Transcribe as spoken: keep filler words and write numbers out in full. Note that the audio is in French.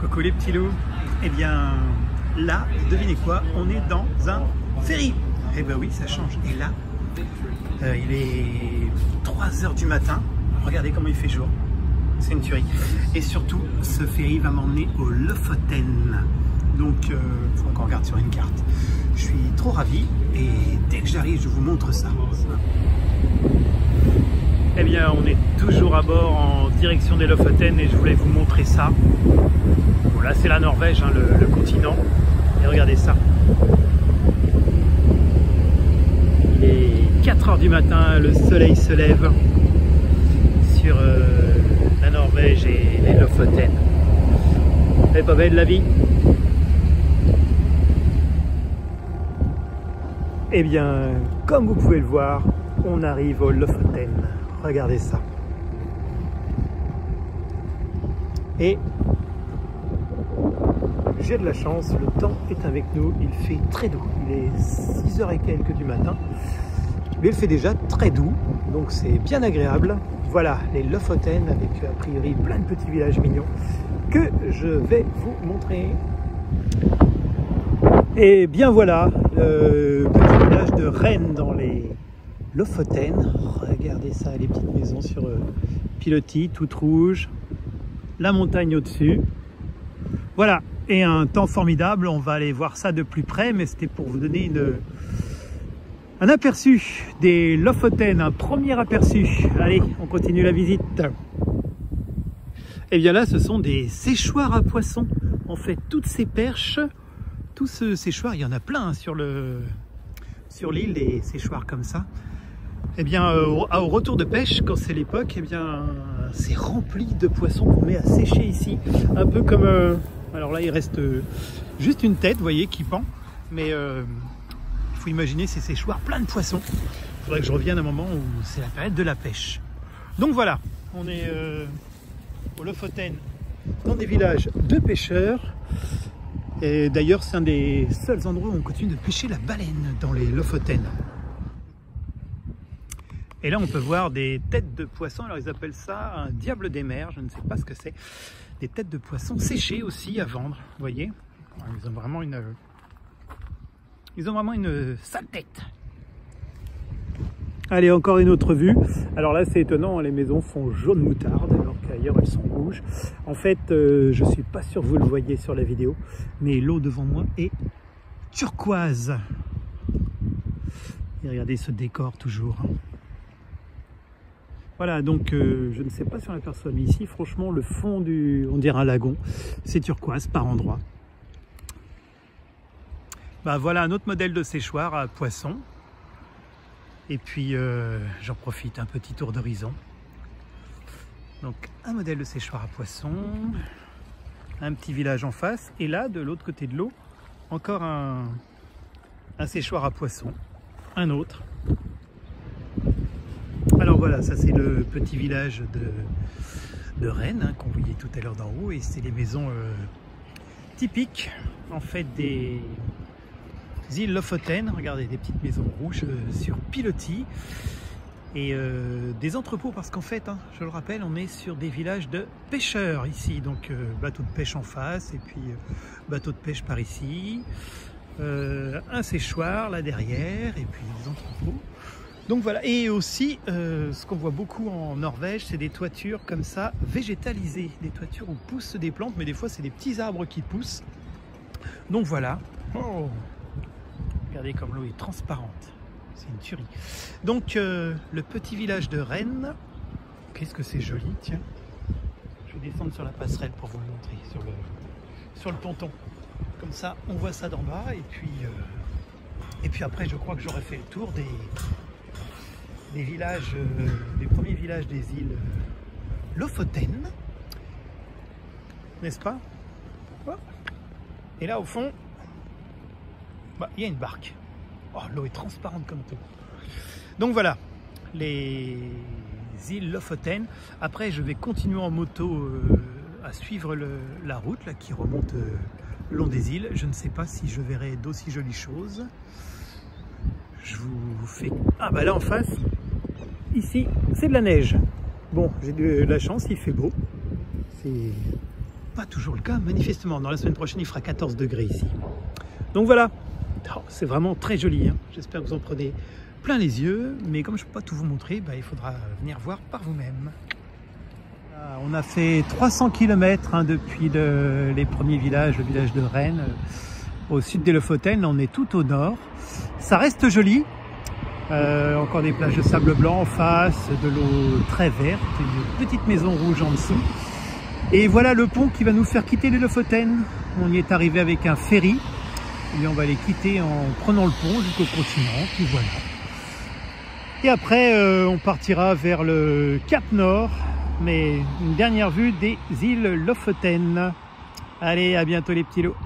Coucou les petits loups. Eh bien là, devinez quoi, on est dans un ferry. Eh ben oui, ça change. Et là, euh, il est trois heures du matin. Regardez comment il fait jour. C'est une tuerie. Et surtout, ce ferry va m'emmener au Lofoten. Donc, il euh, faut qu'on regarde sur une carte. Je suis trop ravi et dès que j'arrive, je vous montre ça. Eh bien, on est toujours à bord en direction des Lofoten et je voulais vous montrer ça. Bon, là, c'est la Norvège, hein, le, le continent. Et regardez ça. Il est quatre heures du matin, le soleil se lève sur euh, la Norvège et les Lofoten. Elle est pas belle la vie? Eh bien, comme vous pouvez le voir, on arrive au Lofoten. Regardez ça. Et j'ai de la chance, le temps est avec nous, il fait très doux. Il est six heures et quelques du matin, mais il fait déjà très doux, donc c'est bien agréable. Voilà, les Lofoten avec a priori plein de petits villages mignons que je vais vous montrer. Et bien voilà, le petit village de Rennes dans les Lofoten. Regardez ça, les petites maisons sur euh, pilotis, toutes rouges, la montagne au-dessus. Voilà, et un temps formidable, on va aller voir ça de plus près, mais c'était pour vous donner une, un aperçu des Lofoten, un premier aperçu. Allez, on continue la visite. Et bien là, ce sont des séchoirs à poissons. En fait, toutes ces perches, tous ces séchoirs, il y en a plein hein, sur le sur l'île, des séchoirs comme ça. Eh bien, euh, au, au retour de pêche, quand c'est l'époque, eh bien, c'est rempli de poissons qu'on met à sécher ici. Un peu comme... Euh, alors là, il reste euh, juste une tête, vous voyez, qui pend. Mais euh, il faut imaginer ces séchoirs plein de poissons. Il faudrait que je revienne à un moment où c'est la période de la pêche. Donc voilà, on est euh, au Lofoten, dans des villages de pêcheurs. Et d'ailleurs, c'est un des seuls endroits où on continue de pêcher la baleine, dans les Lofoten. Et là, on peut voir des têtes de poissons. Alors, ils appellent ça un diable des mers. Je ne sais pas ce que c'est. Des têtes de poissons séchées aussi à vendre. Vous voyez, ils ont vraiment une, ils ont vraiment une sale tête. Allez, encore une autre vue. Alors là, c'est étonnant. Les maisons font jaune moutarde, alors qu'ailleurs elles sont rouges. En fait, euh, je suis pas sûr que vous le voyez sur la vidéo, mais l'eau devant moi est turquoise. Et regardez ce décor toujours. Voilà, donc euh, je ne sais pas si on l'aperçoit, mais ici, franchement, le fond du, on dirait un lagon, c'est turquoise par endroits. Bah, voilà un autre modèle de séchoir à poissons. Et puis, euh, j'en profite, un petit tour d'horizon. Donc, un modèle de séchoir à poissons, un petit village en face, et là, de l'autre côté de l'eau, encore un, un séchoir à poissons, un autre. Alors voilà, ça c'est le petit village de, de Rennes hein, qu'on voyait tout à l'heure d'en haut, et c'est les maisons euh, typiques en fait des îles Lofoten. Regardez, des petites maisons rouges euh, sur pilotis et euh, des entrepôts parce qu'en fait, hein, je le rappelle, on est sur des villages de pêcheurs ici, donc euh, bateau de pêche en face et puis euh, bateau de pêche par ici, euh, un séchoir là derrière et puis des entrepôts. Donc voilà, et aussi euh, ce qu'on voit beaucoup en Norvège, c'est des toitures comme ça, végétalisées, des toitures où poussent des plantes, mais des fois c'est des petits arbres qui poussent. Donc voilà, oh, regardez comme l'eau est transparente, c'est une tuerie. Donc euh, le petit village de Rennes, qu'est-ce que c'est joli, tiens. Je vais descendre sur la passerelle pour vous le montrer, sur le, sur le ponton. Comme ça, on voit ça d'en bas, et puis, euh, et puis après je crois que j'aurais fait le tour des... des villages, euh, des premiers villages des îles euh, Lofoten, n'est-ce pas? Oh. Et là au fond, bah, il y a une barque. Oh, l'eau est transparente comme tout. Donc voilà, les îles Lofoten. Après, je vais continuer en moto euh, à suivre le, la route là, qui remonte euh, le long des îles. Je ne sais pas si je verrai d'aussi jolies choses. Je vous fais... Ah bah là en face, ici, c'est de la neige. Bon, j'ai de la chance, il fait beau. C'est pas toujours le cas, manifestement. Dans la semaine prochaine, il fera quatorze degrés ici. Donc voilà, oh, c'est vraiment très joli. Hein. J'espère que vous en prenez plein les yeux. Mais comme je ne peux pas tout vous montrer, bah, il faudra venir voir par vous-même. On a fait trois cents kilomètres hein, depuis le, les premiers villages, le village de Rennes, au sud des Lofoten. On est tout au nord. Ça reste joli. Euh, encore des plages de sable blanc en face, de l'eau très verte, une petite maison rouge en dessous. Et voilà le pont qui va nous faire quitter les Lofoten. On y est arrivé avec un ferry. Et on va les quitter en prenant le pont jusqu'au continent. Puis voilà. Et après, euh, on partira vers le Cap Nord. Mais une dernière vue des îles Lofoten. Allez, à bientôt les petits lots.